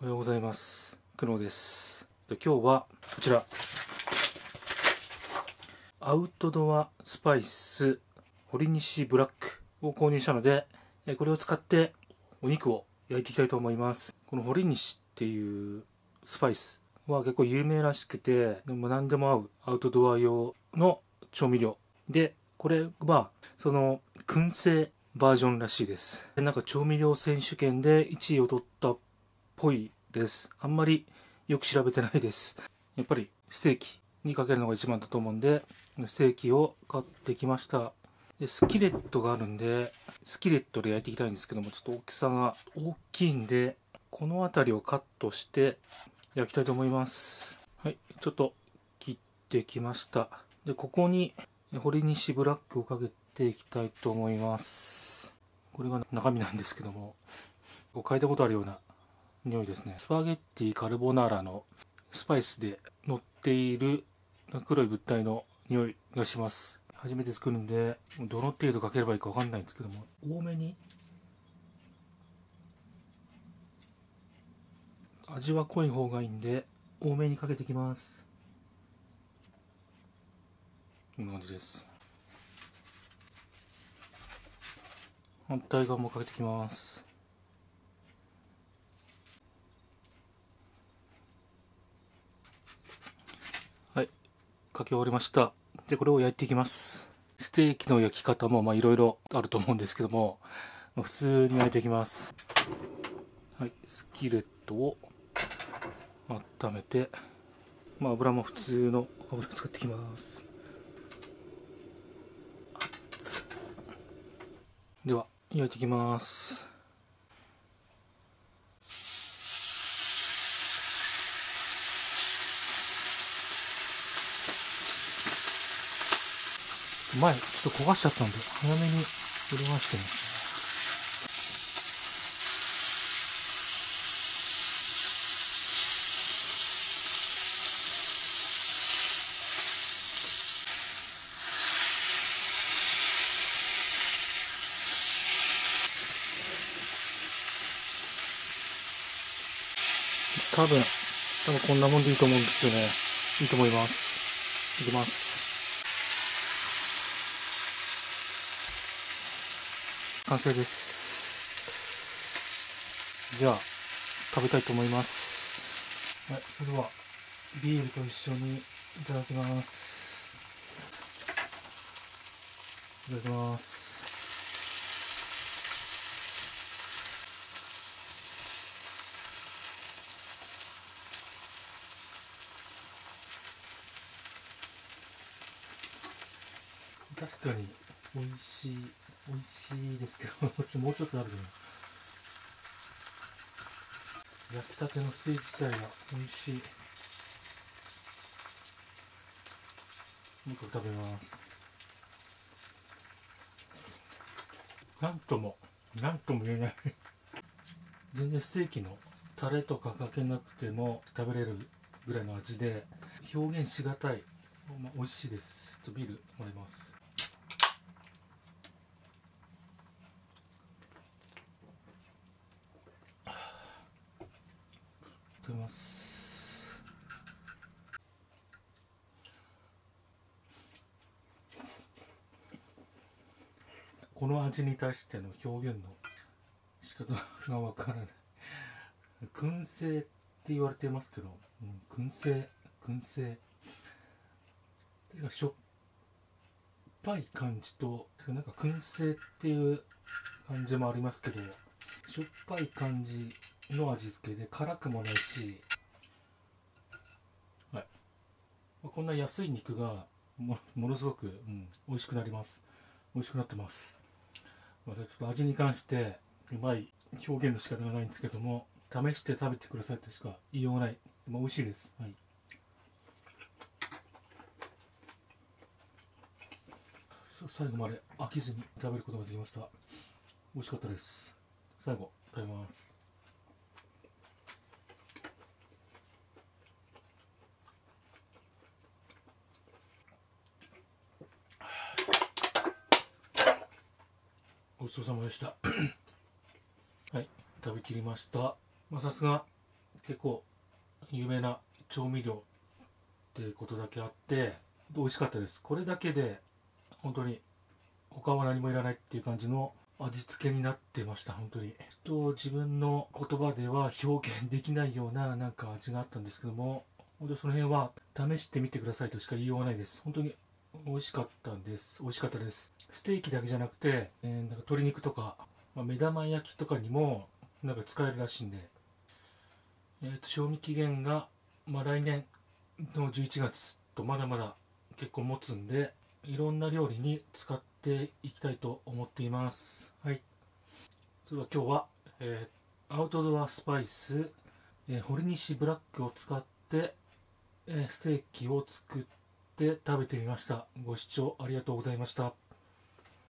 おはようございます。久野です。今日はこちらアウトドアスパイス堀西ブラックを購入したので、これを使ってお肉を焼いていきたいと思います。この堀西っていうスパイスは結構有名らしくて、でも何でも合うアウトドア用の調味料で、これはその燻製バージョンらしいです。なんか調味料選手権で1位を取ったっぽいです。あんまりよく調べてないです。やっぱりステーキにかけるのが一番だと思うんで、ステーキを買ってきました。でスキレットがあるんで、スキレットで焼いていきたいんですけども、ちょっと大きさが大きいんで、この辺りをカットして焼きたいと思います。はい、ちょっと切ってきました。で、ここに堀西ブラックをかけていきたいと思います。これが中身なんですけども、嗅いだことあるような匂いですね。スパゲッティカルボナーラのスパイスで乗っている黒い物体の匂いがします。初めて作るんで、どの程度かければいいかわかんないんですけども、多めに、味は濃い方がいいんで多めにかけていきます。こんな感じです。反対側もかけていきます。はい、かけ終わりました。で、これを焼いていきます。ステーキの焼き方もいろいろあると思うんですけども、普通に焼いていきます。はい、スキレットを温めて、油も普通の油使っていきます。では焼いていきます。前ちょっと焦がしちゃったんで早めに入れましてね。多分こんなもんでいいと思うんですよね。いいと思います。いきます。完成です。じゃあ食べたいと思います。はい、それではビールと一緒にいただきます。いただきます。確かに美味しいですけどもうちょっとあるね。焼きたてのステーキ自体が美味しい。もう一個食べます。なんとも言えない全然ステーキのタレとかかけなくても食べれるぐらいの味で、表現しがたい、美味しいです。ビールもらいます。食べます。この味に対しての表現の仕方がわからない。燻製って言われてますけど、燻製しょっぱい感じと、なんか燻製っていう感じもありますけど、しょっぱい感じの味付けで辛くもないし、はい、こんな安い肉がものすごく、美味しくなってます。ちょっと味に関してうまい表現の仕方がないんですけども、試して食べてくださいとしか言いようがない。美味しいです。はい、最後まで飽きずに食べることができました。美味しかったです。最後食べます。ごちそうさまでしたはい、食べきりました。さすが結構有名な調味料っていうことだけあって美味しかったです。これだけで本当に他は何もいらないっていう感じの味付けになってました。本当に自分の言葉では表現できないようななんか味があったんですけども、本当にその辺は試してみてくださいとしか言いようがないです。本当に美味しかったです。美味しかったです。ステーキだけじゃなくて、なんか鶏肉とか、目玉焼きとかにもなんか使えるらしいんで、賞味期限が、来年の11月とまだまだ結構持つんで、いろんな料理に使っていきたいと思っています。はい。それでは今日は、アウトドアスパイス、ほりにしブラックを使って、ステーキを作って食べてみました。ご視聴ありがとうございました。